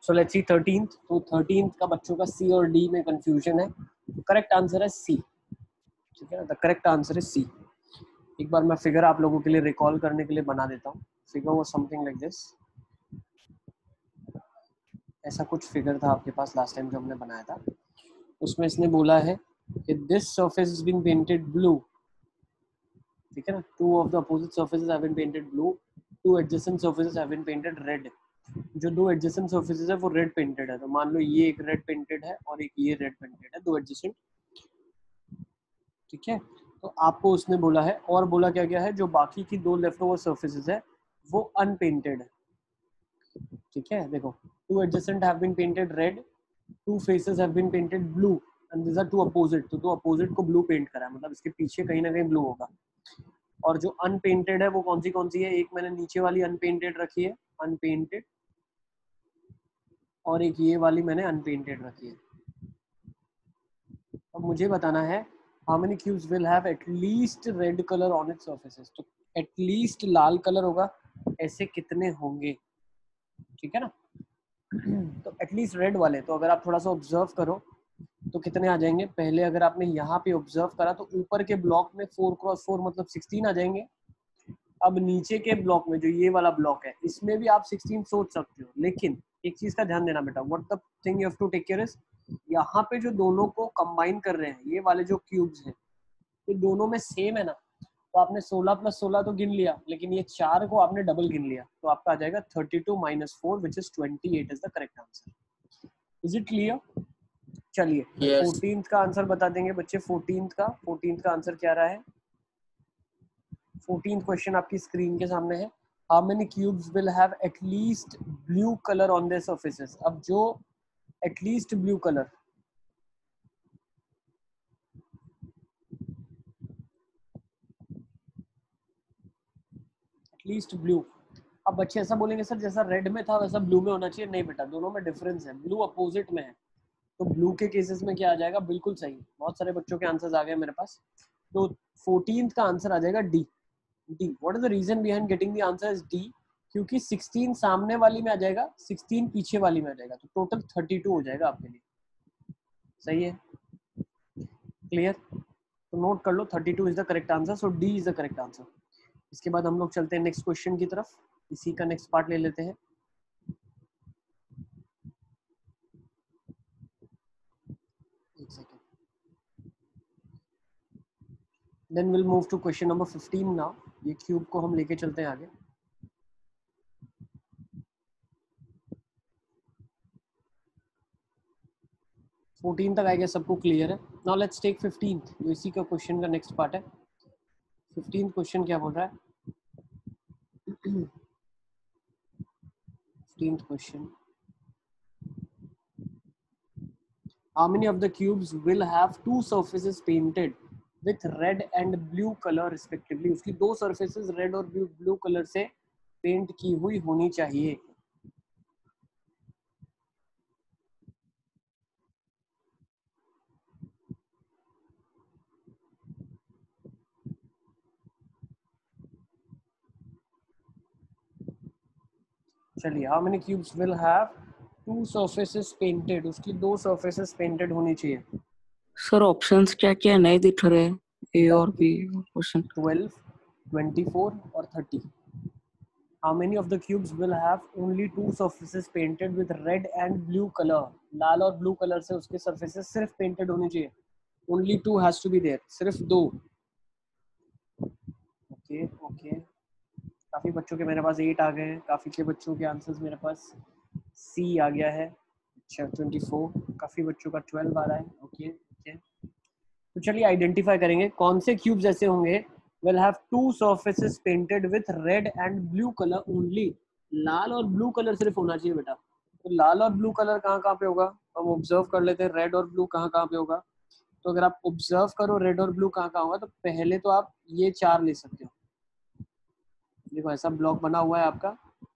So let's see 13th। तो 13th का बच्चों का सी और डी में कंफ्यूजन है। करेक्ट आंसर है सी, ठीक है ना। The correct answer is C. एक बार मैं फिगर आप लोगों के लिए रिकॉल करने के लिए बना देता हूँ। Figure was something like this. ऐसा कुछ फिगर था आपके पास लास्ट टाइम जो हमने बनाया था। उसमें इसने बोला है कि this surface is been painted blue, ठीक है ना। Two of the opposite surfaces have been painted blue, two adjacent surfaces have been painted red. जो दो एडजेसेंट सर्फेसेस है वो रेड पेंटेड है। तो मान लो ये एक रेड पेंटेड है और एक ये रेड पेंटेड है, दो एडजेसेंट, ठीक है। तो आपको उसने बोला है, और बोला क्या गया है, जो बाकी की दो लेफ्ट ओवर सर्फेसेस है वो अनपेंटेड है, ठीक है। देखो, two adjacent have been painted red, two faces have been painted blue and these are two opposite. तो दो अपोजिट को ब्लू पेंट करा है, मतलब इसके पीछे कहीं ना कहीं ब्लू होगा। और जो अनपेंटेड है वो कौन सी है, एक मैंने नीचे वाली अनपेंटेड रखी है, अनपेंटेड, और एक ये वाली मैंने अनपेंटेड रखी है। अब मुझे बताना है how many cubes will have at least red colour on its surfaces. तो एटलीस्ट लाल कलर होगा, ऐसे कितने होंगे, ठीक है ना। तो एटलीस्ट रेड वाले, तो अगर आप थोड़ा सा ऑब्जर्व करो तो कितने आ जाएंगे। पहले अगर आपने यहाँ पे ऑब्जर्व करा तो ऊपर के ब्लॉक में 4x4 मतलब 16 आ जाएंगे। अब नीचे के ब्लॉक में जो ये वाला ब्लॉक है इसमें भी आप 16 सोच सकते हो, लेकिन एक चीज का ध्यान देना बेटा, what the thing you have to take care is, यहाँ पे जो दोनों को कंबाइन कर रहे हैं ये वाले जो क्यूब्स हैं ये दोनों में सेम है ना। तो आपने 16 + 16 तो गिन लिया, लेकिन ये 4 को आपने डबल गिन लिया, तो आपका आ जाएगा 32 - 4 which is 28 is the correct answer. Is it clear? चलिए Yes. 14th का आंसर बता देंगे बच्चे। 14th का आंसर क्या रहा है। 14th क्वेश्चन आपकी स्क्रीन के सामने है। How many cubes will have at least blue colour on their surfaces. अब जो at least blue colour, at least blue. अब बच्चे ऐसा बोलेंगे सर जैसा रेड में था वैसा ब्लू में होना चाहिए। नहीं बेटा, दोनों में डिफरेंस है, ब्लू अपोजिट में है। तो ब्लू के केसेस में क्या आ जाएगा, बिल्कुल सही। बहुत सारे बच्चों के आंसर्स आ गए मेरे पास। तो 14th का आंसर आ जाएगा D. D, what is the reason behind getting the answer is D, क्योंकि 16 सामने वाली में आ जाएगा, 16 पीछे वाली में आ जाएगा, तो टोटल 32 हो जाएगा आपके लिए। सही है, क्लियर। तो नोट कर लो 32 is the correct answer, so D is the correct answer. इसके बाद हम लोग चलते हैं नेक्स्ट क्वेश्चन की तरफ। इसी का नेक्स्ट पार्ट ले लेते हैं। एक second, then will move to question number 15 now. ये क्यूब को हम लेके चलते हैं आगे। फोर्टीन तक आई गेस सबको क्लियर है। नाउ लेट्स टेक 15th, जो इसी का क्वेश्चन का नेक्स्ट पार्ट है। 15th क्वेश्चन क्या बोल रहा है। 15th question, how many of the cubes will have two surfaces painted with red and blue color respectively। उसकी दो surfaces red और blue color से पेंट की हुई होनी चाहिए। चलिए, how many cubes will have two surfaces painted, उसकी दो surfaces painted होनी चाहिए। सर ऑप्शंस क्या क्या नहीं दिख रहे, ए और बी क्वेश्चन। 12, 24 और 30। How many of the cubes will have only two surfaces painted with red and blue color। लाल और ब्लू कलर से उसके surfaces सिर्फ painted होनी चाहिए। Only two has to be there, सिर्फ दो। ओके ओके, काफी बच्चों के मेरे पास 8 आ गए हैं, काफी के बच्चों के आंसर्स मेरे पास सी आ गया है। अच्छा 24, काफी बच्चों का 12 आ रहा है। ओके ओके, तो चलिए आइडेंटिफाई करेंगे कौन से क्यूब्स ऐसे होंगे will have two surfaces painted with red and blue color only। लाल और ब्लू कलर सिर्फ होना चाहिए बेटा। तो लाल और ब्लू कलर कहाँ कहाँ पे होगा, हम ऑब्जर्व कर लेते हैं रेड और ब्लू कहाँ कहाँ पे होगा। तो अगर आप ऑब्जर्व करो रेड और ब्लू कहाँ कहाँ होगा, तो पहले तो आप ये 4 ले सकते हो। देखो ऐसा ब्लॉक बना हुआ है आपका,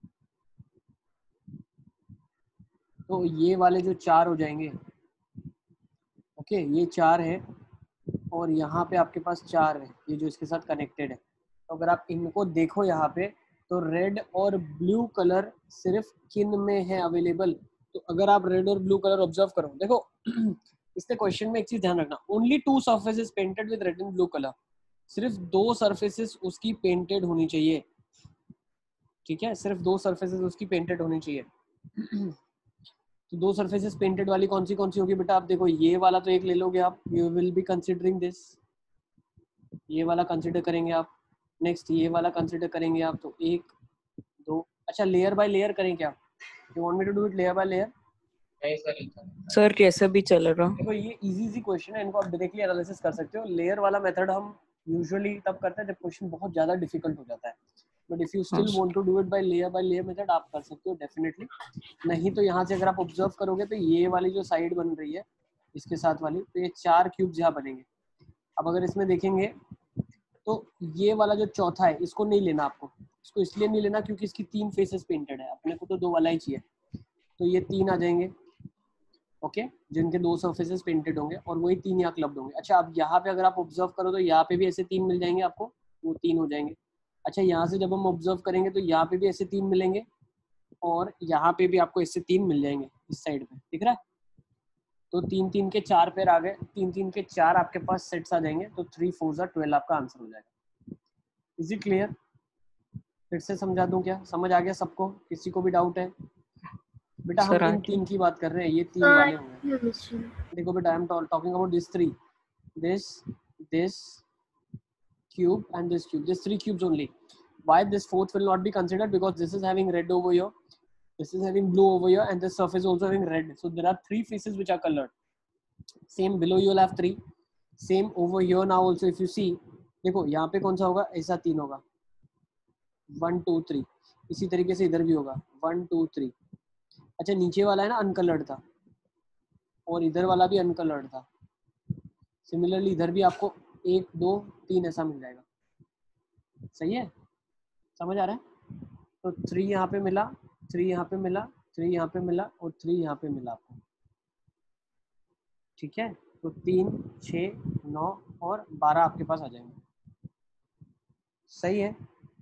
तो ये वाले जो 4 हो जाएंगे। ओके, ये 4 है और यहाँ पे आपके पास 4 है, ये जो इसके साथ कनेक्टेड है। तो अगर आप इनको देखो यहाँ पे, तो रेड और ब्लू कलर सिर्फ किन में है अवेलेबल, तो अगर आप रेड और ब्लू कलर ऑब्जर्व करो, देखो इसने क्वेश्चन में एक चीज ध्यान रखना, only 2 surfaces painted with red and blue colour, सिर्फ 2 सर्फेसेस उसकी पेंटेड होनी चाहिए, ठीक है, सिर्फ 2 सर्फेसेस उसकी पेंटेड होनी चाहिए। तो 2 सर्फेसेस पेंटेड वाली कौन सी होगी बेटा, आप देखो ये वाला तो एक ले लोगे आप, you will be considering this, ये वाला कंसिडर करेंगे आप, नेक्स्ट ये वाला कंसिडर करेंगे आप, तो 1 2, अच्छा लेयर बाय लेयर करें क्या, you want me to do it layer by layer? Sir कैसे भी चलेगा। देखो ये इजी क्वेश्चन है, इनको आप डायरेक्टली एनालिसिस कर सकते हो। लेयर वाला मेथड हम यूजुअली तब करते हैं जब क्वेश्चन बहुत ज्यादा डिफिकल्ट हो जाता है, but if you still want to do it by layer method आप कर सकते हो डेफिनेटली। नहीं तो यहाँ से अगर आप ऑब्जर्व करोगे तो ये वाली जो साइड बन रही है इसके साथ वाली, तो ये 4 क्यूब्स यहाँ बनेंगे। अब अगर इसमें देखेंगे तो ये वाला जो चौथा है इसको नहीं लेना आपको, इसको इसलिए नहीं लेना क्योंकि इसकी 3 फेसेस पेंटेड है, अपने को तो 2 वाला ही चाहिए, तो ये 3 आ जाएंगे, ओके, जिनके 2 सर्फेसेस पेंटेड होंगे और वही 3 यहाँ क्लब्ड होंगे। अच्छा अब यहाँ पे अगर आप ऑब्जर्व करो तो यहाँ पे भी ऐसे 3 मिल जाएंगे आपको, वो 3 हो जाएंगे। अच्छा यहाँ से जब हम ऑब्जर्व करेंगे तो यहाँ पे भी ऐसे 3 मिलेंगे और यहाँ पे भी आपको इससे 3 मिल जाएंगे इस साइड पे, दिख रहा है? तो 3 3 के 4 पेयर आ गए, 3 3 के 4 आपके पास सेट्स आ जाएंगे, तो 3 4 12 आपका आंसर हो जाएगा। Is it clear? फिर से समझा दूं क्या, समझ आ गया सबको, किसी को भी डाउट है? बेटा हम इन 3 की बात कर रहे हैं, ये 3 वाले होंगे। देखो बेटा I am talking about this 3, this cube and this cube, this 3 cubes only. Why this fourth will not be considered? Because this is having red over here, this is having blue over here, and this surface also having red. So there are 3 faces which are colored. Same below you will have 3, same over here now also if you see, देखो यहाँ पे कौन सा होगा, ऐसा 3 होगा, 1 2 3, इसी तरीके से इधर भी होगा 1 2 3। अच्छा नीचे वाला है ना अनकलर्ड था और इधर वाला भी अनकलर्ड था, सिमिलरली इधर भी आपको 1 2 3 ऐसा मिल जाएगा, सही है, समझ आ रहा है? तो 3 यहाँ पे मिला, 3 यहाँ पे मिला, 3 यहाँ पे मिला और 3 यहाँ पे मिला आपको, ठीक है, तो 3 6 9 और 12 आपके पास आ जाएंगे, सही है?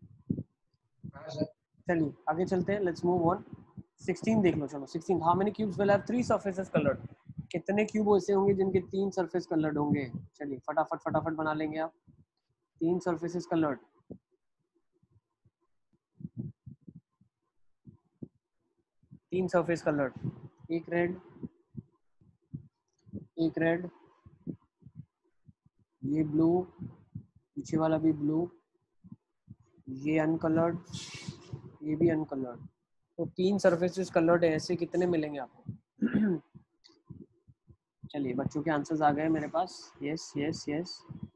चलिए आगे चलते हैं, लेट्स मूव ऑन। 16 देख लो, चलो 16, how many cubes will have 3 surfaces coloured, कितने क्यूब ऐसे होंगे जिनके 3 सरफेस कलर्ड होंगे? चलिए फटाफट बना लेंगे आप, 3 सरफेसेस कलर्ड, 3 सरफेस कलर्ड, एक रेड, ये ब्लू, पीछे वाला भी ब्लू, ये अनकलर्ड, ये भी अनकलर्ड, तो 3 सरफेसेस कलर्ड है, ऐसे कितने मिलेंगे आपको? चलिए बच्चों के आंसर्स आ गए मेरे पास, यस यस यस।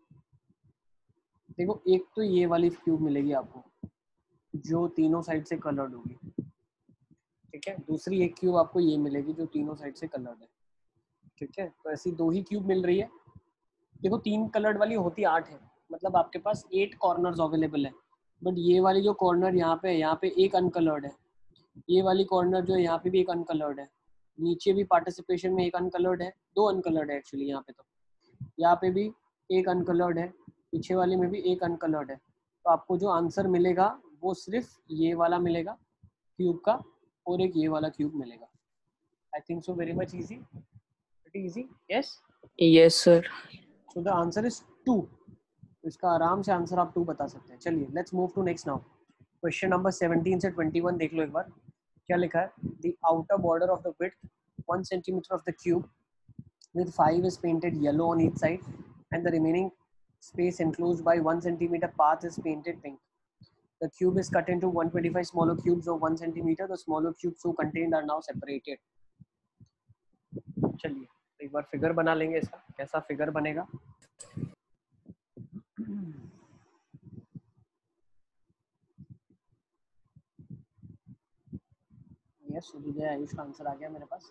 देखो एक तो ये वाली क्यूब मिलेगी आपको जो तीनों साइड से कलर्ड होगी, ठीक है, दूसरी एक क्यूब आपको ये मिलेगी जो तीनों साइड से कलर्ड है, ठीक है, तो ऐसी 2 ही क्यूब मिल रही है। देखो 3 कलर्ड वाली होती 8 है, मतलब आपके पास 8 कॉर्नर्स अवेलेबल है, बट ये वाली जो कॉर्नर यहाँ पे एक अनकलर्ड है, ये वाली कॉर्नर जो है यहाँ पे भी एक अनकलर्ड है, नीचे भी पार्टिसिपेशन में एक अनकलर्ड है, 2 अनकलर्ड है एक्चुअली यहाँ पे, तो यहाँ पे भी एक अनकलर्ड है, पीछे वाली में भी एक अनकलर्ड है, तो आपको जो आंसर मिलेगा वो सिर्फ ये वाला मिलेगा क्यूब का और एक ये वाला क्यूब मिलेगा। I think so very much easy, pretty easy, yes yes sir. So the answer is 2, तो इसका आराम से आंसर आप 2 बता सकते हैं। चलिए let's move to next now, question number 17 से 21 देख लो एक बार, क्या लिखा है, the outer border of the width 1 centimetre of the cube with 5 is painted yellow on each side and the remaining space enclosed by 1 centimeter path is painted pink. The cube is cut into 125 smaller cubes of 1 centimeter. The smaller cubes so contained are now separated. चलिए एक बार figure बना लेंगे, इसका कैसा figure बनेगा। Yes सूर्योदय आयुष का answer आ गया मेरे पास।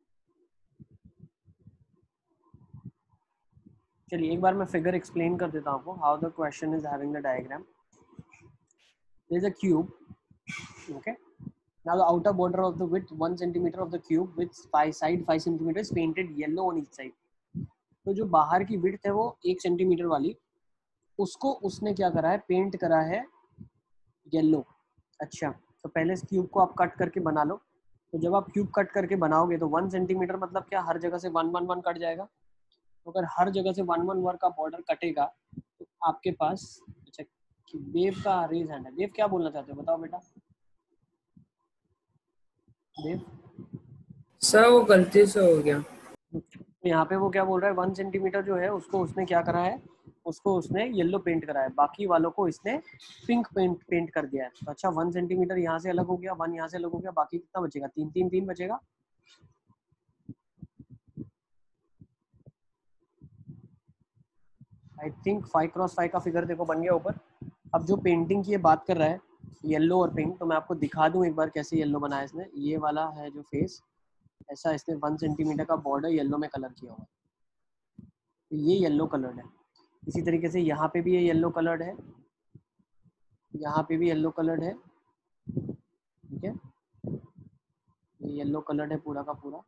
चलिए एक बार मैं फिगर एक्सप्लेन कर देता हूँ आपको, how the question is having the diagram. There is a cube, okay, now the outer border of the width 1 centimeter of the cube with side 5 centimeter is painted yellow on each side. तो जो बाहर की width है वो 1 centimetre वाली, उसको उसने क्या करा है, पेंट करा है येलो। अच्छा तो पहले इस क्यूब को आप कट करके बना लो, तो जब आप क्यूब कट करके बनाओगे तो 1 सेंटीमीटर मतलब क्या, हर जगह से 1 1 1 कट जाएगा। तो अगर हर जगह से 1 1 1 का बॉर्डर कटेगा तो आपके पास, अच्छा कि वेव का रेज हैंड है, वेव क्या बोलना चाहते हो बताओ बेटा, वेव। सर वो गलती से हो गया। यहाँ पे वो क्या बोल रहा है, 1 सेंटीमीटर जो है उसको उसने क्या करा है, उसको उसने येलो पेंट करा है, बाकी वालों को इसने पिंक पेंट कर दिया है। तो अच्छा 1 सेंटीमीटर यहाँ से अलग हो गया, 1 यहाँ से अलग हो गया, बाकी कितना बचेगा, 3 3 3 बचेगा। आई थिंक 5x5 का फिगर देखो बन गया ऊपर। अब जो पेंटिंग की ये बात कर रहा है येलो और पिंक, तो मैं आपको दिखा दूं एक बार कैसे येलो बनाया इसने। ये वाला है जो फेस, ऐसा इसने 1 सेंटीमीटर का बॉर्डर येलो में कलर किया हुआ है, तो ये येलो कलर्ड है। इसी तरीके से यहाँ पे भी ये येलो कलर्ड है, यहाँ पे भी येलो कलर्ड है, ठीक है, ये येलो कलर्ड है पूरा का पूरा,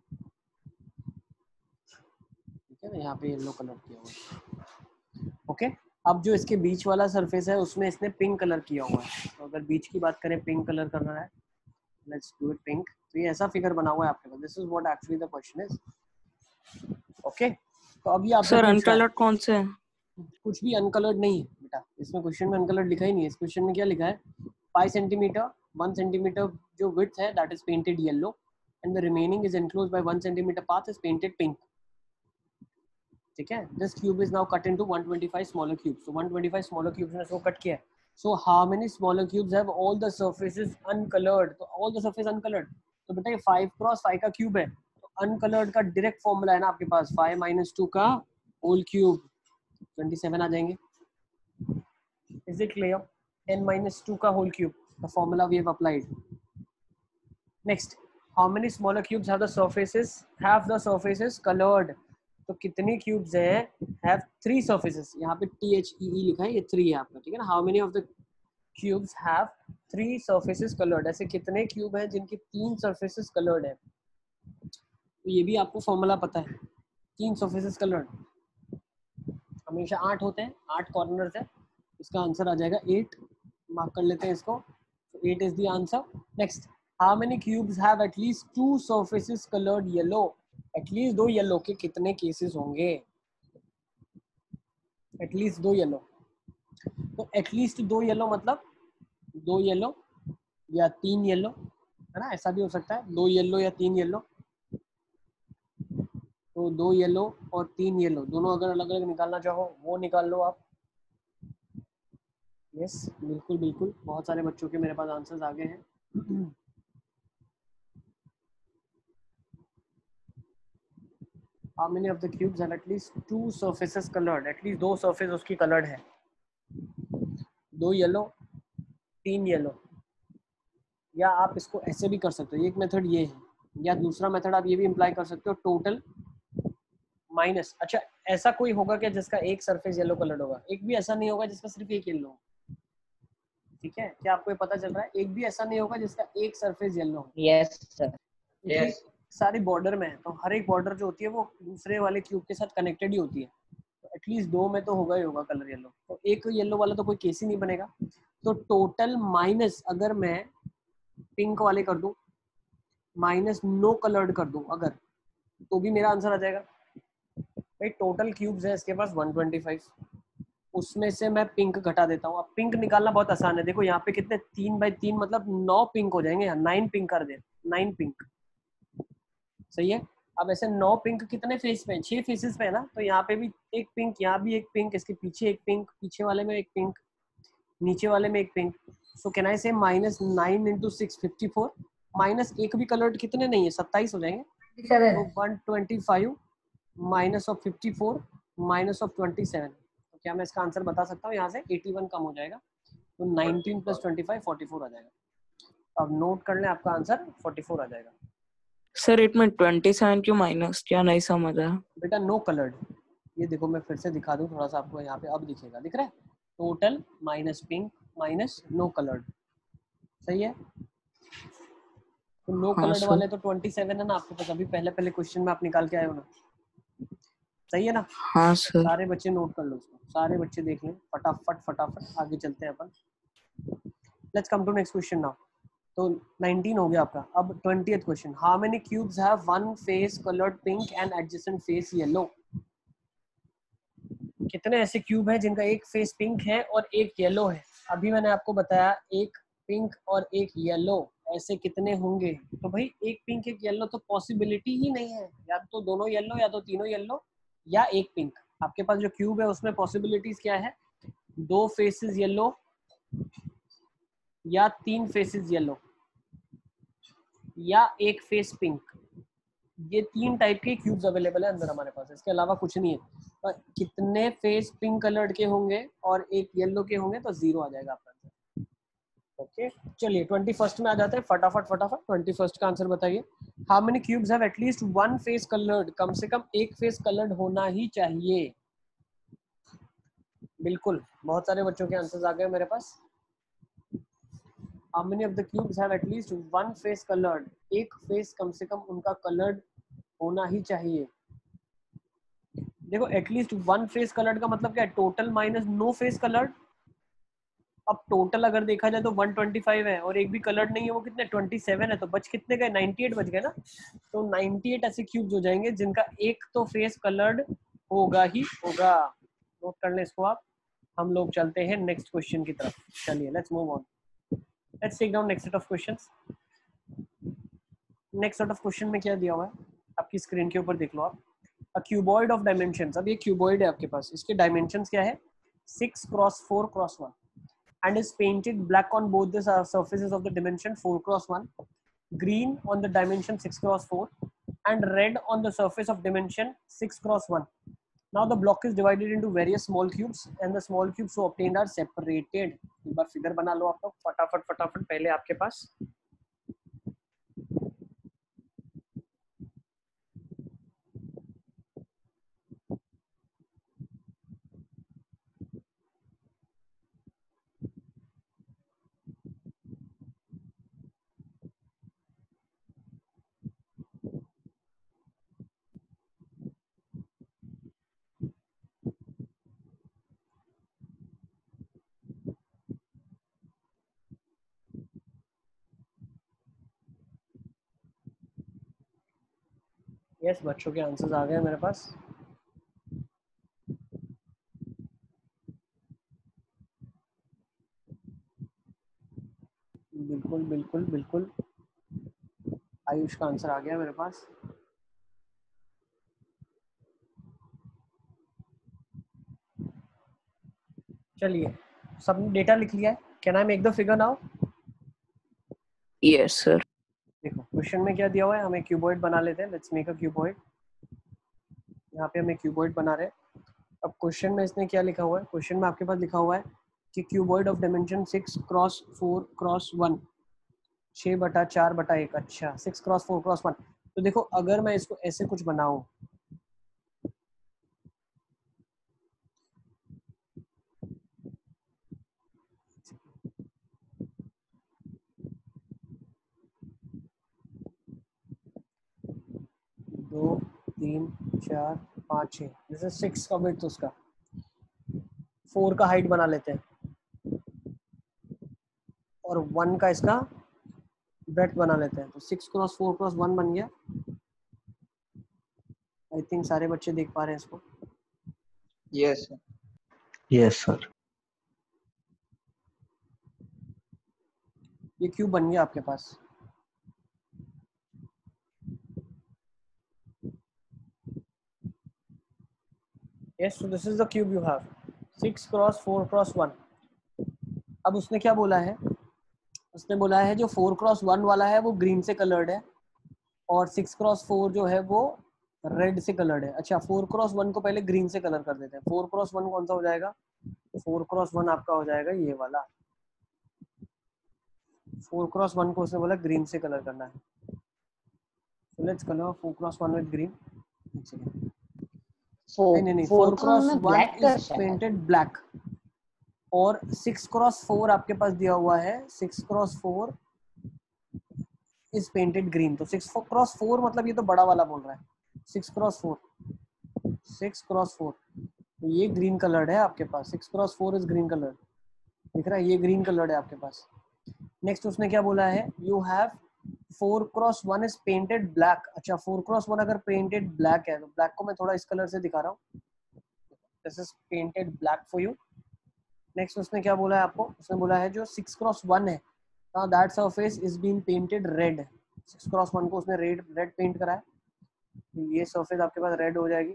ठीक है ना, यहाँ पे येलो कलर किया हुआ है। ओके, अब जो इसके बीच वाला सरफेस है उसमें इसने पिंक कलर किया हुआ है। तो अगर बीच की बात करें, पिंक कलर कर रहा है, लेट्स डू इट पिंक। तो ये ऐसा फिगर बना हुआ है आपके पास, this is what actually the question is. Okay, तो अभी आपसे सर पूछ रहा है, अनकलर्ड कौन से है? कुछ भी अनकलर्ड नहीं है बेटा, इसमें क्वेश्चन में अनकलर्ड लिखा ही नहीं है। इस क्वेश्चन में क्या लिखा है, 5 सेंटीमीटर 1 सेंटीमीटर जो विड्थ है that is painted yellow and the remaining is enclosed by 1 centimetre path is painted pink. ठीक है, this cube is now cut into 125 smaller cubes. तो 125 स्मॉलर क्यूब्स ने इसको कट किया है। So how many smaller cubes have all the surfaces uncoloured, तो all the surface uncoloured. तो बेटा ये 5x5 का क्यूब है, तो अनकलर्ड का डायरेक्ट फॉर्मूला है ना आपके पास, 5 - 2 का होल क्यूब, 27 आ जाएंगे। Is it clear? n-2 का whole cube, the formula we have applied. Next, how many smaller cubes have the surfaces colored? तो कितने क्यूब्स हैं, have 3 surfaces, यहाँ पे THEE लिखा है, ये 3 है आपका, ठीक है ना। How many of the cubes have 3 surfaces colored? ऐसे कितने क्यूब हैं जिनकी 3 surfaces colored है। तो ये भी आपको फॉर्मूला पता है, 3 surfaces colored हमेशा 8 होते हैं, 8 कॉर्नर्स है, इसका आंसर आ जाएगा 8। मार्क कर लेते हैं इसको, तो 8 is the answer. Next, how many cubes have at least 2 surfaces coloured yellow? At least 2 yellow के कितने केसेस होंगे, एटलीस्ट 2 येलो। तो एटलीस्ट 2 येलो मतलब 2 येलो या 3 येलो, है ना, ऐसा भी हो सकता है, 2 येलो या 3 येलो। तो 2 येलो और 3 येलो दोनों अगर अलग अलग निकालना चाहो वो निकाल लो आप। यस बिल्कुल बिल्कुल, बहुत सारे बच्चों के मेरे पास आंसर्स आ गए हैं। How many of the cubes have at least 2 surfaces colored? At least 2 surface उसकी colored है, 2 येलो 3 येलो। या आप इसको ऐसे भी कर सकते हो, एक मेथड ये है, या दूसरा मेथड आप ये भी इम्प्लाई कर सकते हो, टोटल माइनस। अच्छा ऐसा कोई होगा क्या जिसका एक सरफेस येलो कलर्ड होगा? एक भी ऐसा नहीं होगा जिसका सिर्फ एक येलो हो, ठीक है, क्या आपको ये पता चल रहा है? एक भी ऐसा नहीं होगा जिसका एक सरफेस येलो हो। यस सर, क्योंकि सारे बॉर्डर में है, तो हर एक बॉर्डर जो होती है वो दूसरे वाले क्यूब के साथ कनेक्टेड ही होती है, तो एटलीस्ट 2 में तो होगा ही होगा कलर येलो, तो एक येलो वाला तो कोई केस ही नहीं बनेगा। तो टोटल माइनस अगर मैं पिंक वाले कर दूं, माइनस नो कलर्ड कर दूं अगर, तो भी मेरा आंसर आ जाएगा। भाई टोटल क्यूब्स है इसके पास 125, उसमें से मैं पिंक घटा देता हूँ। अब पिंक निकालना बहुत आसान है, देखो यहाँ पे कितने 3 × 3 मतलब 9 पिंक हो जाएंगे, 9 पिंक कर दे, 9 पिंक, सही है। अब ऐसे 9 पिंक कितने फेस पे हैं, 6 फेसेस पे है ना, तो यहाँ पे भी एक पिंक, यहाँ भी एक पिंक, इसके पीछे एक पिंक, पीछे वाले में एक पिंक, नीचे वाले में एक पिंक। सो कैन आई से -9 × 6 54, माइनस एक भी कलर्ड कितने नहीं है, 27 हो जाएंगे। तो 125 माइनस ऑफ 54 माइनस ऑफ 27, तो क्या मैं इसका आंसर बता सकता हूँ, यहाँ से 81 कम हो जाएगा, तो 19 + 25 44 आ जाएगा। अब नोट कर लें, आपका आंसर 44 आ जाएगा। सर इसमें 27 क्यों माइनस, क्या नहीं समझ आया? बेटा नो कलर्ड, ये देखो मैं फिर से दिखा दूं थोड़ा सा आपको, यहाँ पे अब दिखेगा, दिख रहा है, total minus pink minus no coloured, सही है। तो नो हाँ कलर्ड सर। वाले तो 27 है ना आपके पास, अभी पहले पहले क्वेश्चन में आप निकाल के आए हो ना, सही है ना। हाँ सर। सारे बच्चे नोट कर लो उसको, सारे बच्चे देख लें फटाफट फटाफट, आगे चलते हैं अपन। Let's come to next question now. तो 19 हो गया आपका। अब 20th question, how many cubes have one face coloured pink and adjacent face yellow? कितने ऐसे क्यूब हैं जिनका एक फेस पिंक है और एक येलो है? अभी मैंने आपको बताया एक पिंक और एक येलो, ऐसे कितने होंगे? तो भाई एक पिंक एक येलो तो पॉसिबिलिटी ही नहीं है, या तो दोनों येलो या तो तीनों येलो या एक पिंक। आपके पास जो क्यूब है उसमें पॉसिबिलिटीज क्या है? 2 फेसेस येलो या 3 फेसेस येलो या एक फेस पिंक। ये 3 टाइप के क्यूब्स अवेलेबल है अंदर हमारे पास, इसके अलावा कुछ नहीं है। पर कितने फेस पिंक कलर्ड के होंगे और एक येलो के होंगे तो 0 आ जाएगा आपका आंसर। ओके चलिए 21st में आ जाते हैं फटाफट फटाफट। 21st का आंसर बताइए। How many cubes have at least one face coloured? कम से कम एक फेस कलर्ड होना ही चाहिए। बिल्कुल, बहुत सारे बच्चों के आंसर्स आ गए मेरे पास। How many of the cubes have at least one face colored? एक फेस कम से कम उनका कलर्ड होना ही चाहिए। देखो एटलीस्ट वन फेस कलर्ड का मतलब क्या है? Total minus no face coloured. अब टोटल अगर देखा जाए तो 125 है और एक भी कलर्ड नहीं है, वो कितने 27 है, तो बच कितने गए? 98 बच गए ना। तो 98 ऐसे क्यूब्स हो जाएंगे जिनका एक तो फेस कलर्ड होगा ही होगा। नोट कर लें इसको आप। हम लोग चलते हैं नेक्स्ट क्वेश्चन की तरफ। चलिए let's move on. Let's take down next set of questions. Next set of question में क्या दिया हुआ है आपकी स्क्रीन के ऊपर देख लो आप। A cuboid of dimensions. अब ये क्यूबॉइड है आपके पास, इसके डायमेंशंस क्या है? 6 cross 4 cross 1 and is painted black on both the surfaces of the dimension 4 cross 1, green on the dimension 6 cross 4 and red on the surface of dimension 6 cross 1. Now the block is divided into various small cubes and the small cubes so obtained are separated. एक बार figure बना लो आप लोग फटाफट फटाफट। पहले आपके पास yes बच्चों के आंसर्स आ गए मेरे पास। बिल्कुल बिल्कुल बिल्कुल, आयुष का आंसर आ गया मेरे पास। चलिए सबने डेटा लिख लिया है। Can I make the figure now? Yes, sir. देखो क्वेश्चन में क्या दिया हुआ है, हमें क्यूबॉइड बना लेते हैं। Let's make a cuboid. यहाँ पे हमें क्यूबॉइड बना रहे हैं। अब क्वेश्चन में इसने क्या लिखा हुआ है? क्वेश्चन में आपके पास लिखा हुआ है कि cuboid of dimension 6 cross 4 cross 1, 6/4/1। अच्छा 6 क्रॉस 4 क्रॉस 1। तो देखो अगर मैं इसको ऐसे कुछ बनाऊं, दो 3 4 5 6, जैसे 6 का विड्थ उसका, 4 का हाइट बना लेते हैं और 1 का इसका ब्रेड्थ बना लेते हैं। तो 6 क्रॉस 4 क्रॉस 1 बन गया। आई थिंक सारे बच्चे देख पा रहे हैं इसको। Yes, sir. Yes, sir. ये क्यूब बन गया आपके पास। Yes so this is the cube you have 6 cross 4 cross 1। अब उसने क्या बोला है? उसने बोला है जो 4 क्रॉस 1 वाला है वो ग्रीन से कलर्ड है और 6 क्रॉस 4 जो है वो रेड से कलर्ड है। अच्छा 4 क्रॉस 1 को पहले ग्रीन से कलर कर देते हैं। 4 क्रॉस 1 कौन सा हो जाएगा? 4 क्रॉस 1 आपका हो जाएगा ये वाला। 4 क्रॉस 1 को उसने बोला ग्रीन से कलर करना है। So let's color 4 cross 1 with green. नहीं 4 cross 1 is painted black और 6 cross 4 आपके पास दिया हुआ है 6 cross 4 is painted green। तो 6 cross 4 मतलब ये तो बड़ा वाला बोल रहा है। 6 cross 4 तो ये ग्रीन कलर्ड है आपके पास। 6 cross 4 is green कलर दिख रहा है, ये ग्रीन कलर्ड है आपके पास। नेक्स्ट उसने क्या बोला है, you have 4x1 is painted black. अच्छा 4x1 अगर पेंटेड ब्लैक है तो ब्लैक को मैं थोड़ा इस कलर से दिखा रहा हूँ, this is painted black for you. Next उसने क्या बोला है आपको, उसने बोला है जो 6x1 है, that surface is being painted red. 6x1 को उसने रेड पेंट करा है, तो ये सरफेस आपके पास रेड हो जाएगी।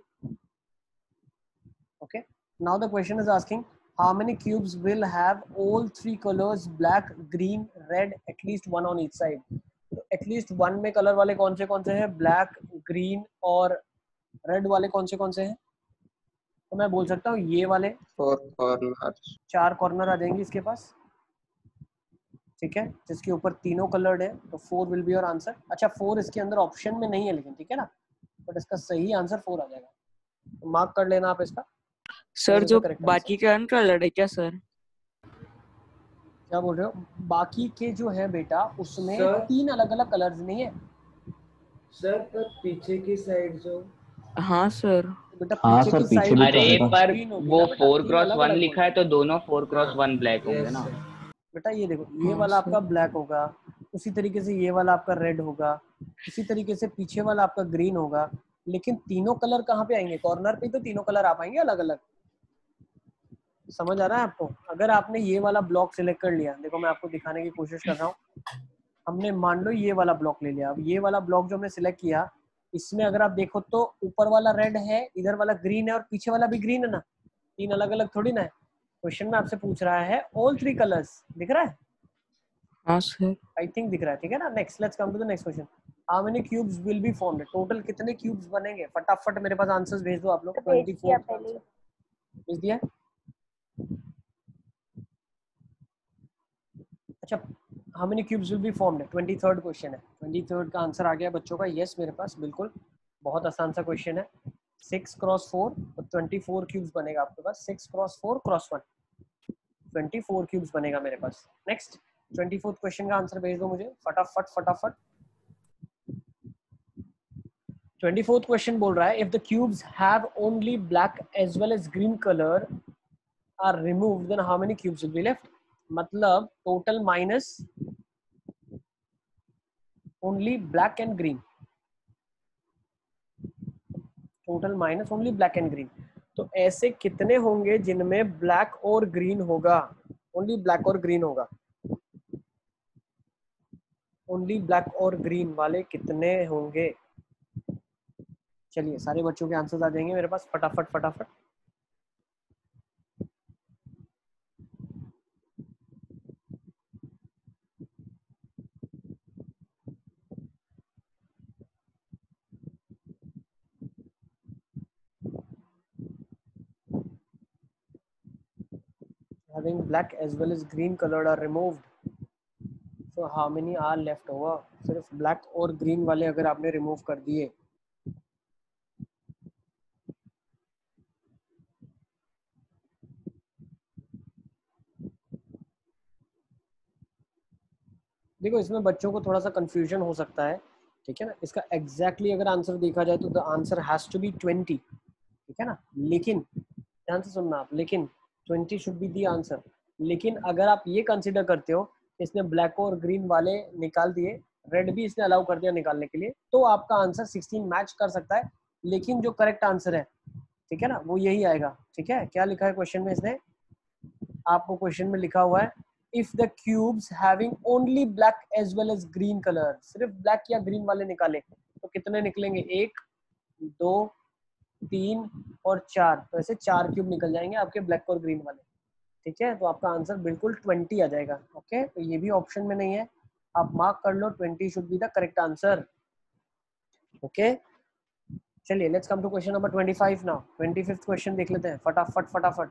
Okay, now the question is asking how many cubes will have all three colors black, green, red, at least one on each side। तो at least one में कलर वाले कौन से हैं, ब्लैक, ग्रीन और रेड वाले कौन से हैं। तो मैं बोल सकता हूँ ये वाले 4 corners। 4 कॉर्नर आ जाएंगे इसके पास, ठीक है, जिसके ऊपर तीनों कलर्ड है, तो 4 विल बी योर आंसर। अच्छा 4 इसके अंदर ऑप्शन में नहीं है लेकिन, ठीक है ना, बट इसका सही आंसर 4 आ जाएगा, तो मार्क कर लेना आप इसका। सर जो बाकी के अनकलर्ड है क्या सर? क्या बोल रहे हो, बाकी के जो है बेटा उसमें सर? 3 अलग अलग कलर्स नहीं है सर पर पीछे की साइड जो, हाँ सर। बेटा, हाँ पीछे सर, की पीछे साइड भी अरे तो है। पर ग्रीन होगी वो ना बेटा, 4x1 अलग लिखा है तो दोनों 4x1 ब्लैक होंगे यस ना। सर। बेटा ये देखो, ये हाँ वाला सर। आपका ब्लैक होगा, उसी तरीके से ये वाला आपका रेड होगा, उसी तरीके से पीछे वाला आपका ग्रीन होगा, लेकिन तीनों कलर कहाँ पे आएंगे, कॉर्नर पे, तो तीनों कलर आ पाएंगे अलग अलग। समझ आ रहा है आपको। अगर आपने ये वाला ब्लॉक सिलेक्ट कर लिया, देखो मैं आपको दिखाने की कोशिश कर रहा हूँ, हमने मान लो ये वाला ब्लॉक ले लिया, अब ये वाला ब्लॉक जो हमने सिलेक्ट किया, इसमें अगर आप देखो तो ऊपर वाला रेड है, इधर वाला ग्रीन है और पीछे वाला भी ग्रीन है ना, 3 अलग अलग थोड़ी ना है। क्वेश्चन में आपसे पूछ रहा है ऑल 3 कलर्स, दिख रहा है, हाँ सर। आई थिंक दिख रहा है, ठीक है ना। Next let's come to the next question, how many cubes will be formed, total कितने क्यूब्स बनेंगे, फटाफट मेरे पास आंसर्स भेज दो आप लोग। 24 भेज दिया। अच्छा how many cubes will be formed, 23rd question है, 23rd का आंसर आ गया बच्चों का, यस मेरे पास, बिल्कुल बहुत आसान सा क्वेश्चन है। 6x4 तो 24 क्यूब्स बनेगा आपके पास, 6x4 क्रॉस 1, 24 क्यूब्स बनेगा मेरे पास। नेक्स्ट 24th क्वेश्चन का आंसर भेज दो मुझे फटाफट फटाफट। 24th क्वेश्चन बोल रहा है if the cubes have only black as well as green colour are removed then how many cubes will be left. मतलब total minus only black and green, total minus only black and green, तो ऐसे कितने होंगे जिनमें black और green होगा, only black और green होगा, ओनली ब्लैक और ग्रीन वाले कितने होंगे। चलिए सारे बच्चों के आंसर्स आ जाएंगे मेरे पास फटाफट फटाफट। Having black as well as green colored are removed, so how many are left over। सिर्फ ब्लैक और ग्रीन वाले अगर आपने रिमूव कर दिए, देखो इसमें बच्चों को थोड़ा सा कंफ्यूजन हो सकता है, ठीक है ना। इसका एग्जैक्टली अगर आंसर देखा जाए तो the answer has to be 20, ठीक है ना, लेकिन ध्यान से सुनना आप, लेकिन 20 शुड बी दी आंसर। लेकिन अगर आप ये कंसिडर करते हो इसने ब्लैक और ग्रीन वाले निकाल दिए, रेड भी इसने अलाउ कर दिया निकालने के लिए, तो आपका आंसर 16 मैच कर सकता है, लेकिन जो करेक्ट आंसर है, ठीक है ना, वो यही आएगा। ठीक है, क्या लिखा है क्वेश्चन में, इसने आपको क्वेश्चन में लिखा हुआ है if the cubes having only black as well as green colour, सिर्फ ब्लैक या ग्रीन वाले निकाले तो कितने निकलेंगे, 1 2 3 और 4, तो ऐसे 4 क्यूब निकल जाएंगे आपके ब्लैक और ग्रीन वाले, ठीक है। तो आपका आंसर बिल्कुल 20 आ जाएगा। ओके, तो ये भी ऑप्शन में नहीं है, आप मार्क कर लो, 20 should be the correct answer. Okay चलिए let's come to question number 25 now. 25th question देख लेते हैं फटाफट फटाफट।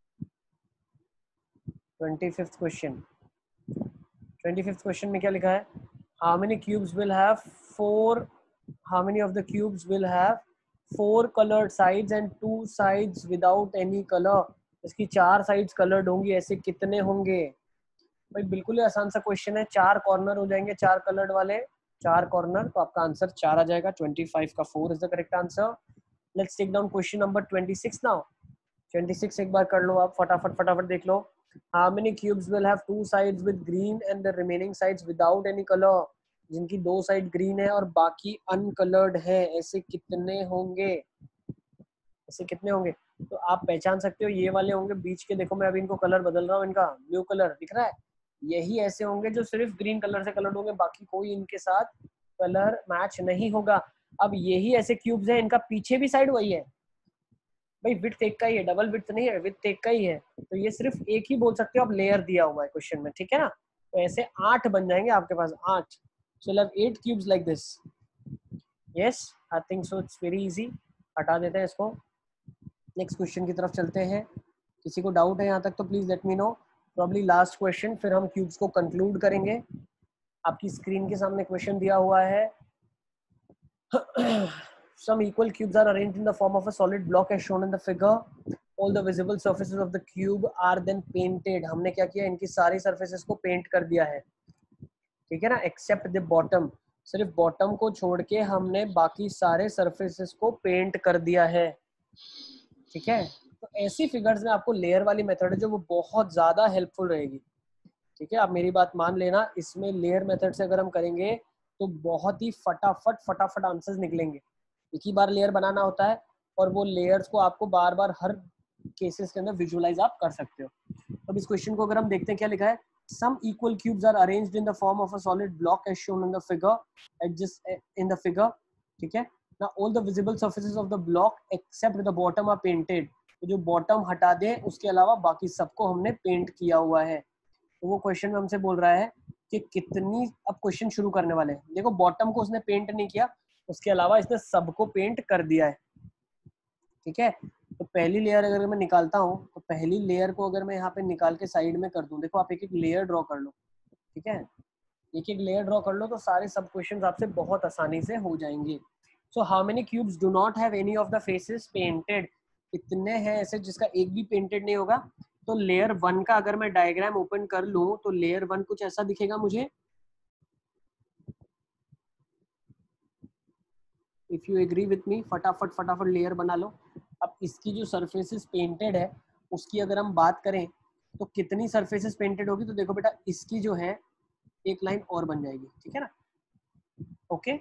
25th क्वेश्चन, 25th क्वेश्चन में क्या लिखा है, how many cubes will have 4, how many of the cubes will have 4 coloured sides and 2 sides without any colour. इसकी 4 साइड्स कलर्ड होंगी, ऐसे कितने होंगे। भाई बिल्कुल ही आसान सा क्वेश्चन है, 4 कॉर्नर हो जाएंगे 4 कलर्ड वाले, 4 कॉर्नर, तो आपका आंसर 4 आ जाएगा। 25 का 4 is the correct answer. Let's take down question number 26 now. 26 एक बार कर लो आप फटाफट फटाफट देख लो How many cubes will have two sides with green and the remaining sides without any color? जिनकी दो साइड ग्रीन है और बाकी अनकलर्ड है, ऐसे कितने होंगे? ऐसे कितने होंगे? तो आप पहचान सकते हो, ये वाले होंगे बीच के, देखो मैं अभी इनको कलर बदल रहा हूँ, इनका ब्लू कलर दिख रहा है, यही ऐसे होंगे जो सिर्फ ग्रीन कलर से कलर्ड होंगे, बाकी कोई इनके साथ कलर मैच नहीं होगा। अब यही ऐसे क्यूब्स हैं, इनका पीछे भी साइड वही है भाई, विड्थ एक का ही है, डबल विड्थ नहीं है, विड्थ एक का ही है, तो ये सिर्फ एक ही बोल सकते हो आप, लेयर दिया हुआ है क्वेश्चन में, ठीक है ना। तो ऐसे 8 बन जाएंगे आपके पास, 8। So love 8 cubes like this. Yes, I think so, it's very easy. हटा देते हैं इसको, नेक्स्ट क्वेश्चन की तरफ चलते हैं। किसी को डाउट है यहाँ तक तो please let me know, probably last question, फिर हम क्यूब्स को कंक्लूड करेंगे। आपकी स्क्रीन के सामने क्वेश्चन दिया हुआ है। Some equal cubes are arranged in the form of a solid block as shown in the figure. All the visible surfaces of the cube are then painted. हमने क्या किया, इनकी सारी surfaces को पेंट कर दिया है, ठीक है ना, except the bottom, सिर्फ बॉटम को छोड़ के हमने बाकी सारे surfaces को पेंट कर दिया है, ठीक है। तो ऐसी फिगर्स में आपको लेयर वाली मेथड है जो वो बहुत ज्यादा हेल्पफुल रहेगी, ठीक है। आप मेरी बात मान लेना, इसमें लेयर मेथड से अगर हम करेंगे तो बहुत ही फटाफट आंसर्स निकलेंगे। एक ही बार लेयर बनाना होता है और वो लेयर्स को आपको बार बार हर केसेस के अंदर विजुअलाइज आप कर सकते हो। अब इस क्वेश्चन को अगर हम देखते हैं, क्या लिखा है, some equal cubes are arranged in the form of a solid block as shown in the figure, in the figure, ठीक है ना। all the visible surfaces of the block except the bottom are painted, तो जो bottom हटा दें उसके अलावा बाकी सबको हमने पेंट किया हुआ है। तो वो क्वेश्चन में हमसे बोल रहा है कि कितनी, अब क्वेश्चन शुरू करने वाले हैं, देखो बॉटम को उसने पेंट नहीं किया, उसके अलावा इसने सबको पेंट कर दिया है, ठीक है। तो पहली लेयर अगर मैं निकालता हूँ, तो पहली लेयर को अगर मैं यहाँ पे निकाल के साइड में कर दूं, देखो आप एक एक लेयर ड्रॉ कर लो, ठीक है, एक एक लेयर ड्रॉ कर लो, तो सारे सब क्वेश्चन आपसे बहुत आसानी से हो जाएंगे। So how many cubes do not have any of the faces painted? कितने हैं ऐसे जिसका एक भी पेंटेड नहीं होगा? तो लेयर 1 का अगर मैं डायग्राम ओपन कर लूं तो लेयर 1 कुछ ऐसा दिखेगा मुझे। If you agree with me, फटाफट लेयर बना लो। अब इसकी जो सरफेसेस पेंटेड है उसकी अगर हम बात करें तो कितनी सरफेसेस पेंटेड होगी? तो देखो बेटा, इसकी जो है एक लाइन और बन जाएगी, ठीक है ना, ओके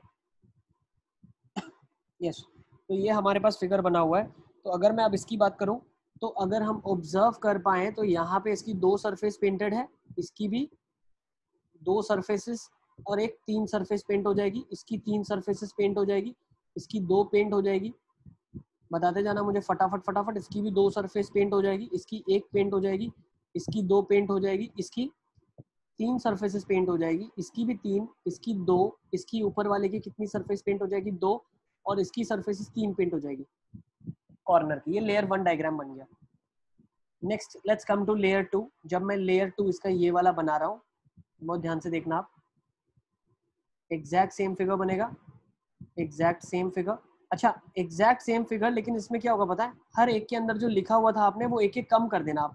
यस। तो ये हमारे पास फिगर बना हुआ है। तो अगर मैं अब इसकी बात करूं, तो अगर हम ऑब्जर्व कर पाए तो यहाँ पे इसकी 2 सरफेस पेंटेड है, इसकी भी 2 सरफेसेस, और एक 3 सरफेस पेंट हो जाएगी, इसकी 3 सरफेसेस पेंट हो जाएगी, इसकी 2 पेंट हो जाएगी। बताते जाना मुझे फटाफट, इसकी भी 2 सरफेस पेंट हो जाएगी, इसकी 1 पेंट हो जाएगी, इसकी 2 पेंट हो जाएगी, इसकी 3 सरफेसेस पेंट हो जाएगी, इसकी भी 3, इसकी 2, इसकी ऊपर वाले की कितनी सरफेस पेंट हो जाएगी? 2, और इसकी सरफेसेस 3 पेंट हो जाएगी कॉर्नर की। ये लेयर 1 डायग्राम बन गया। Next let's come to layer 2। जब मैं लेयर 2 इसका ये वाला बना रहा हूँ, बहुत ध्यान से देखना आप, एग्जैक्ट सेम फिगर बनेगा, एग्जैक्ट सेम फिगर। अच्छा, एग्जैक्ट सेम फिगर, लेकिन इसमें क्या होगा पता है, हर एक के अंदर जो लिखा हुआ था आपने वो एक एक कम कर देना आप,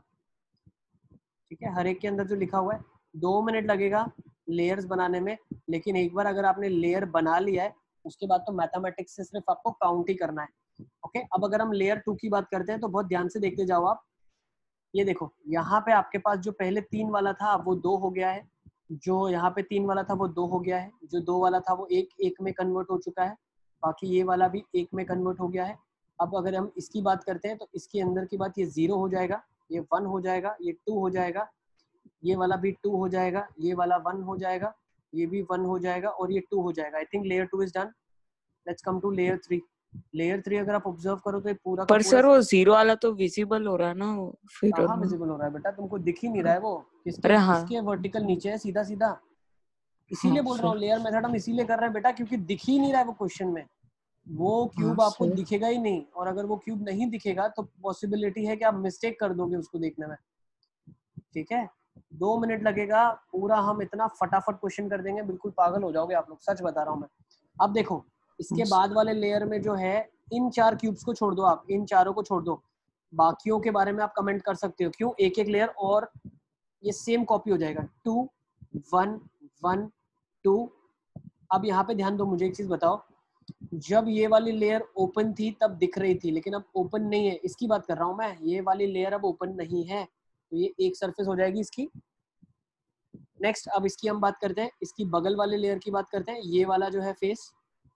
ठीक है। हर एक के अंदर जो लिखा हुआ है, 2 मिनट लगेगा लेयर्स बनाने में, लेकिन एक बार अगर आपने लेयर बना लिया है उसके बाद तो मैथमेटिक्स से सिर्फ आपको काउंट ही करना है, ओके। अब अगर हम लेयर 2 की बात करते हैं तो बहुत ध्यान से देखते जाओ आप। ये देखो, यहाँ पे आपके पास जो पहले 3 वाला था वो 2 हो गया है, जो यहाँ पे 3 वाला था वो 2 हो गया है, जो 2 वाला था वो 1 में कन्वर्ट हो चुका है, बाकी ये वाला भी 1 में कन्वर्ट हो गया है। अब अगर हम इसकी बात करते हैं तो इसके अंदर की बात, ये 0 हो जाएगा, ये 1 हो जाएगा, ये 2 हो जाएगा, ये वाला भी 2 हो जाएगा, ये वाला 1 हो जाएगा, ये भी 1 हो जाएगा, और ये 2 हो जाएगा। I think layer 2 is done. Let's come to layer 3। Layer 3 अगर आप ऑब्जर्व करो तो ये पूरा का पर पूरा, सर वो 0 वाला तो विजिबल हो रहा है ना फिगर कहाँ में। विजिबल हो रहा है बेटा? तुमको दिख ही नहीं रहा है वो, किसके अरे हाँ, किसके वर्टिकल नीचे है सीधा सीधा। इसीलिए हाँ बोल रहा हूँ सर, लेयर मेथड हम इसीलिए कर रहे हैं बेटा, क्योंकि दिख ही नहीं रहा है वो क्वेश्चन में, वो क्यूब हाँ आपको सर। दिखेगा ही नहीं, और अगर वो क्यूब नहीं दिखेगा तो पॉसिबिलिटी है कि आप मिस्टेक कर दोगे उसको देखने में, ठीक है। 2 मिनट लगेगा पूरा, हम इतना फटाफट क्वेश्चन कर देंगे, बिल्कुल पागल हो जाओगे आप लोग, सच बता रहा हूँ मैं। अब देखो, इसके बाद वाले लेयर में जो है, इन 4 क्यूब्स को छोड़ दो आप, इन चारों को छोड़ दो, बाकियों के बारे में आप कमेंट कर सकते हो, क्यों? एक एक लेयर और ये सेम कॉपी हो जाएगा, 2 1 1 2। अब यहाँ पे ध्यान दो, मुझे एक चीज बताओ, जब ये वाली लेयर ओपन थी तब दिख रही थी, लेकिन अब ओपन नहीं है, इसकी बात कर रहा हूँ मैं, ये वाली लेयर अब ओपन नहीं है, तो ये एक सरफेस हो जाएगी इसकी। नेक्स्ट अब इसकी हम बात करते हैं, इसकी बगल वाले लेयर की बात करते हैं। ये वाला जो है फेस,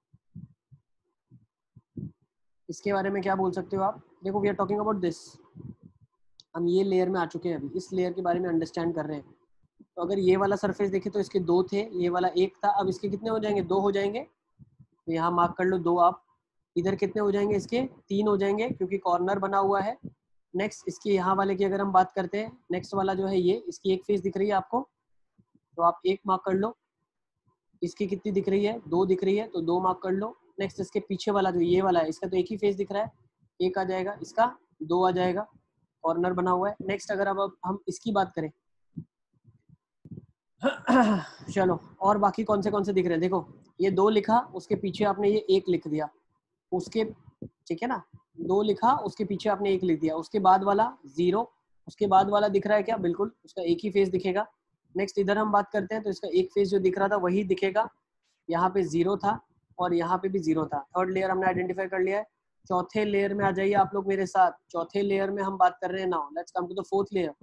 इसके बारे में क्या बोल सकते हो आप? देखो we are talking about this, हम ये लेयर में आ चुके हैं, अभी इस लेयर के बारे में अंडरस्टैंड कर रहे हैं। तो अगर ये वाला सरफेस देखे तो इसके दो थे, ये वाला एक था, अब इसके कितने हो जाएंगे? दो हो जाएंगे। तो यहाँ मार्क कर लो दो आप। इधर कितने हो जाएंगे? इसके तीन हो जाएंगे क्योंकि कॉर्नर बना हुआ है। नेक्स्ट इसके यहाँ वाले की अगर हम बात करते हैं, नेक्स्ट वाला जो है ये, इसकी एक फेस दिख रही है आपको, तो आप एक मार्क कर लो। इसकी कितनी दिख रही है? दो दिख रही है, तो दो मार्क कर लो। नेक्स्ट इसके पीछे वाला जो ये वाला है, इसका तो एक ही फेस दिख रहा है, एक आ जाएगा, इसका दो आ जाएगा, कॉर्नर बना हुआ है। नेक्स्ट अगर अब हम इसकी बात करें चलो, और बाकी कौन से दिख रहे हैं? देखो ये दो लिखा, उसके पीछे आपने ये एक लिख दिया, उसके, ठीक है ना, दो लिखा, उसके पीछे आपने एक लिख दिया, उसके बाद वाला जीरो, उसके बाद वाला दिख रहा है क्या? बिल्कुल, उसका एक ही फेस दिखेगा। नेक्स्ट इधर हम बात करते हैं तो इसका एक फेस जो दिख रहा था वही दिखेगा, यहाँ पे जीरो था और यहाँ पे भी जीरो था। थर्ड लेयर हमने आइडेंटिफाई कर लिया है। चौथे लेयर में आ जाइए आप लोग मेरे साथ। चौथे लेयर में हम बात कर रहे हैं now, let's come to the fourth layer.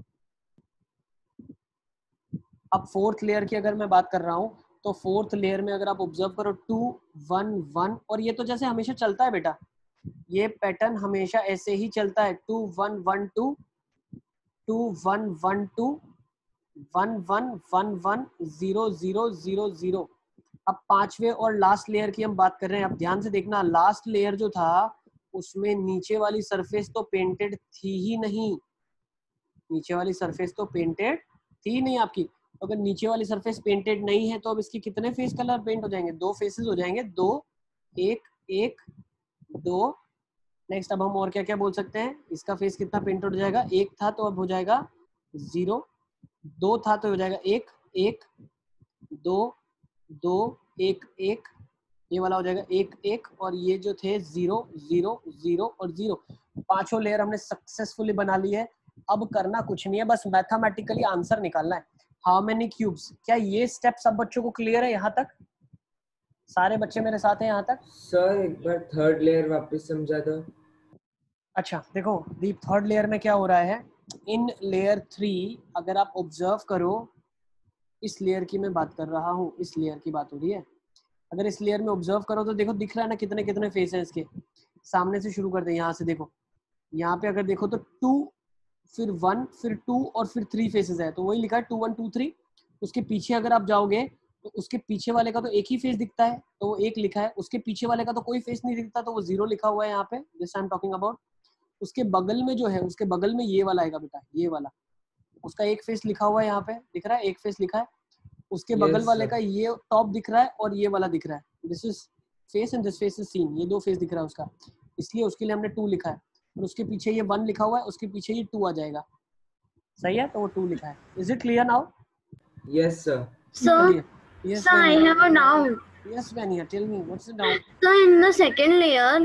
अब फोर्थ लेयर की अगर मैं बात कर रहा हूँ तो फोर्थ लेयर में अगर आप ऑब्जर्व करो 2 1 1, और ये तो जैसे हमेशा चलता है बेटा, ये पैटर्न हमेशा ऐसे ही चलता है, 2 1 1 2 2 1 1 2 1 1 1 1 0 0 0 0। अब पांचवे और लास्ट लेयर की हम बात कर रहे हैं। अब ध्यान से देखना, लास्ट लेयर जो था उसमें नीचे वाली सरफेस तो पेंटेड थी ही नहीं, नीचे वाली सरफेस तो पेंटेड थी नहीं आपकी। तो अगर नीचे वाली सरफेस पेंटेड नहीं है तो अब इसकी कितने फेस कलर पेंट हो जाएंगे? दो फेसेस हो जाएंगे, दो, एक एक दो। नेक्स्ट अब हम और क्या क्या बोल सकते हैं? इसका फेस कितना पेंटेड हो जाएगा? एक था तो अब हो जाएगा जीरो, दो था तो हो जाएगा एक एक, दो दो एक एक, ये वाला हो जाएगा एक एक, और ये जो थे जीरो जीरो जीरो और जीरो। पांचों लेयर हमने सक्सेसफुली बना ली है। अब करना कुछ नहीं है, बस मैथमेटिकली आंसर निकालना है। How many cubes? क्या ये स्टेप सब बच्चों को क्लियर है यहाँ तक? सारे बच्चे मेरे साथ हैं यहाँ तक? सर एक बार थर्ड लेयर वापस समझा दो। अच्छा देखो दीप, थर्ड लेयर में क्या हो रहा है, इन लेयर 3 अगर आप ऑब्जर्व करो, इस लेयर की मैं बात कर रहा हूँ, इस लेयर की बात हो रही है। अगर इस लेयर में ऑब्जर्व करो तो देखो दिख रहा है ना कितने कितने फेस हैं इसके। सामने से शुरू करते हैं, यहाँ से देखो, यहाँ पे अगर देखो तो 2 फिर 1 फिर 2 और फिर 3 फेसेस है, तो वही लिखा है 2 1 2 3। उसके पीछे अगर आप जाओगे तो उसके पीछे वाले का तो एक ही फेस दिखता है, तो वो एक लिखा है। उसके पीछे वाले का तो कोई फेस नहीं दिखता, तो वो जीरो लिखा हुआ है यहाँ पे, this I am talking about. उसके बगल में जो है, उसके बगल में ये वाला आएगा बेटा, ये वाला, उसका एक फेस लिखा हुआ है यहाँ पे, दिख रहा है, एक फेस लिखा है। उसके बगल वाले का ये टॉप दिख रहा है और ये वाला दिख रहा है, this is face and this face is seen, ये दो फेस दिख रहा है उसका, इसलिए उसके लिए हमने 2 लिखा है। और उसके पीछे ये 1 लिखा हुआ है, उसके पीछे ये 2 आ जाएगा, सही है, तो वो 2 लिखा है। Is it clear now? Yes sir. Sir, Yes, sir, I have a doubt. Yes, Vania, tell me, what's the doubt? So in the second layer,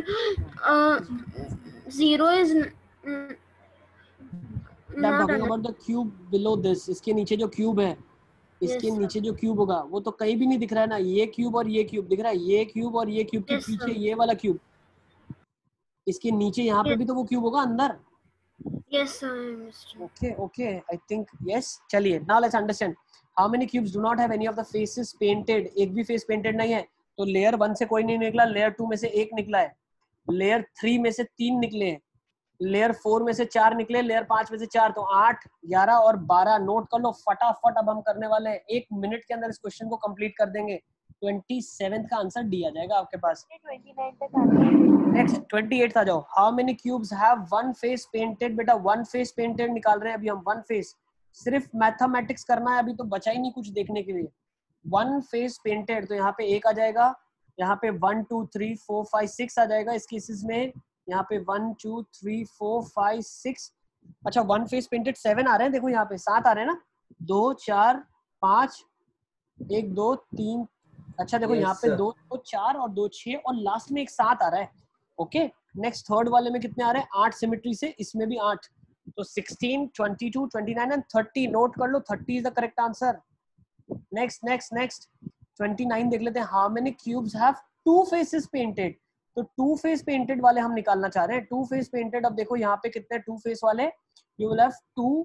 zero is I'm not talking about the cube below this. इसके नीचे जो cube है, इसके Yes, sir. नीचे जो cube होगा वो तो कहीं भी नहीं दिख रहा है ना, ये क्यूब और ये क्यूब दिख रहा है, ये क्यूब और ये क्यूब के Yes, पीछे sir. ये वाला क्यूब, इसके नीचे यहाँ पे Yes. भी तो वो क्यूब होगा अंदर। Yes, sir, I understand. Okay, I think yes. चलिए, now let's understand. How many cubes do not have any of the faces painted? एक भी फेस पेंटेड नहीं है, तो लेयर 1 से कोई नहीं निकला, लेयर 2 में से एक निकला है, लेयर 3 में से 3 निकले हैं, लेयर 4 में से 4 निकले, लेयर 5 में से 4, तो 8 11 और 12 नोट कर लो फटाफट। अब हम करने वाले हैं 1 मिनट के अंदर इस क्वेश्चन को कंप्लीट कर देंगे। 27 का आंसर डी आ जाएगा आपके पास। 29 तक आ गया। नेक्स्ट 28 आ जाओ। How many cubes have one face painted? बेटा वन फेस पेंटेड निकाल रहे हैं अभी हम, वन फेस, सिर्फ मैथमेटिक्स करना है, अभी तो बचा ही नहीं कुछ देखने के लिए। वन फेस पेंटेड, तो यहाँ पे एक आ जाएगा, यहाँ पे 1 2 3 4 5 6 आ जाएगा इस केसेस में, यहाँ पे 1 2 3 4 5 6। अच्छा वन फेस पेंटेड 7 आ रहे हैं, देखो यहाँ पे 7 आ रहे हैं ना, 2 4 5 1 2 3। अच्छा देखो यहाँ पे 2 2 4 और 2 6 और लास्ट में एक 7 आ रहा है। ओके, नेक्स्ट थर्ड वाले में कितने आ रहे हैं? 8 सिमेट्री से, इसमें भी 8, तो 16 22 29 एंड 30 नोट कर लो, 30 is the correct answer. Next next next 29 देख लेते हैं। How many cubes have 2 faces painted? तो 2 फेस पेंटेड वाले हम निकालना चाह रहे हैं। 2 फेस पेंटेड, अब देखो यहाँ पे कितने 2 फेस वाले, you will have 2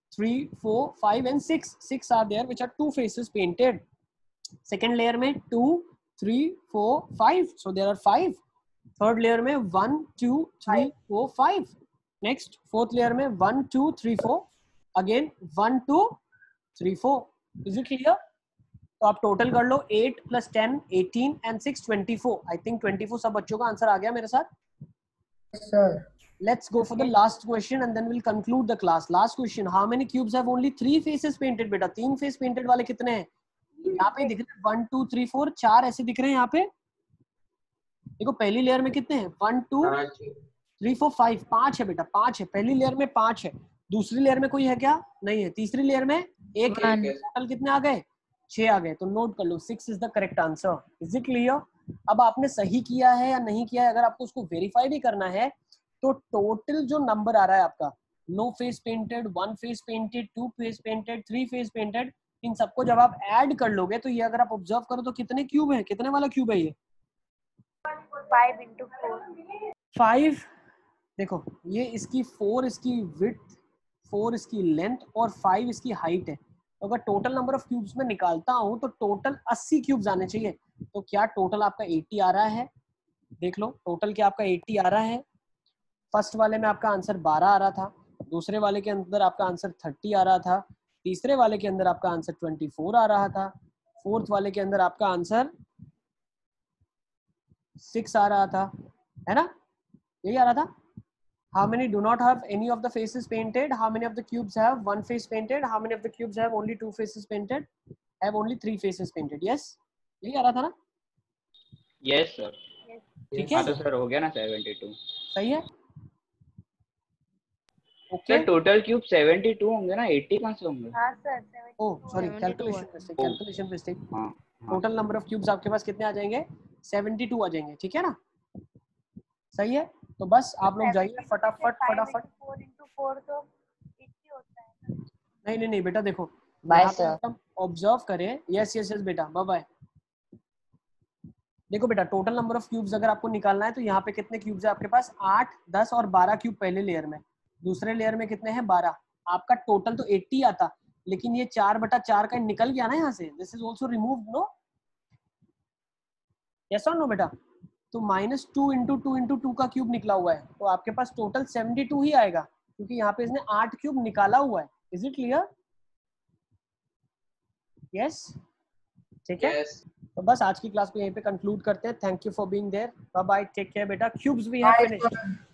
3, 4, 5 and 6. 6 are there which are 2 faces painted. Second layer में 2, 3, 4, 5. So there are 5. Third layer में 1, 2, 3, 4, 5. Next fourth layer में 1, 2, 3, 4. Again 1, 2, 3, 4. Is it clear? तो आप टोटल कर लो 8 + 10 18 and 6 24. I think 24 सब बच्चों का आंसर आ गया मेरे साथ. Sir. Let's go for the last question and then we'll conclude the class. Last question. How many cubes have only 3 faces painted? बेटा 3 फेस पेंटेड वाले कितने हैं? यहाँ पे दिख रहे हैं 1, 2, 3, 4. 4 ऐसे दिख रहे हैं यहाँ पे. देखो पहली लेयर में कितने हैं? 1, 2, 3, 4, 5. 5 है बेटा, 5 है. पहली लेयर में 5 है. दूसरी लेयर में कोई है क्या? नहीं है. तीसरी लेयर में 1 है. टोटल कितने आ गए? 6 आ गए. तो नोट कर लो 6 is the correct answer. Is it clear? अब आपने सही किया है या नहीं किया है, अगर आपको उसको वेरीफाई भी करना है तो टोटल जो नंबर आ रहा है आपका, no face painted, 1 face painted, 2 face painted, 3 face painted, इन सबको जब आप ऐड कर लोगे तो ये अगर आप ऑब्जर्व करो तो कितने क्यूब है? कितने वाला क्यूब है ये? 5 into 4. 5. देखो ये इसकी 4 इसकी विड्थ, 4 इसकी लेंथ और 5 इसकी हाइट है. तो अगर टोटल नंबर ऑफ क्यूब्स में निकालता हूं तो टोटल 80 क्यूब्स आने चाहिए. तो क्या टोटल आपका 80 आ रहा है? देख लो टोटल क्या आपका 80 आ रहा है. फर्स्ट वाले में आपका आंसर 12 आ रहा था, दूसरे वाले के अंदर आपका आंसर 30 आ रहा था, तीसरे वाले के अंदर आपका आंसर 24 आ रहा था, फोर्थ वाले के अंदर आपका आंसर 6 आ रहा था, है ना? यही आ रहा था. How many do not have any of the faces painted? How many of the cubes have 1 face painted? How many of the cubes have only 2 faces painted? Have only 3 faces painted? Yes? यही आ रहा था ना? Yes sir. ठीक हाँ है? तो sir हो गया ना 72. सही है? ओके. सर टोटल क्यूब 72 होंगे ना, 80 कहाँ से होंगे? हाँ sir. Oh sorry, calculation mistake. हाँ. टोटल नंबर ऑफ क्यूब्स आपके पास कितने आ जाएंगे? 72 आ जाएंगे. ठीक है ना? सही है. तो बस आप लोग जाइए फटाफट. 4 into 4 तो 80 होता है. नहीं बेटा देखो, बाय यहाँ पे सर. हम ऑब्जर्व करें. यस बेटा, बाय बाय. देखो बेटा टोटल नंबर ऑफ क्यूब्स अगर आपको निकालना है तो यहाँ पे कितने क्यूब्स है आपके पास? 8, 10 और 12 क्यूब पहले लेयर में. दूसरे लेयर में कितने हैं? 12. आपका टोटल तो 80 आता, लेकिन ये 4/4 का निकल गया ना यहाँ से. This is also removed, no? Yes और नो बेटा? तो -2 × 2 × 2 का क्यूब निकला हुआ है, तो आपके पास टोटल 72 ही आएगा, क्योंकि यहाँ पे इसने 8 क्यूब निकाला हुआ है. Is it clear? यस, ठीक है. तो बस आज की क्लास को यहीं पे कंक्लूड करते हैं. Thank you for being there. Bye bye, take care बेटा. Cubes we have finished.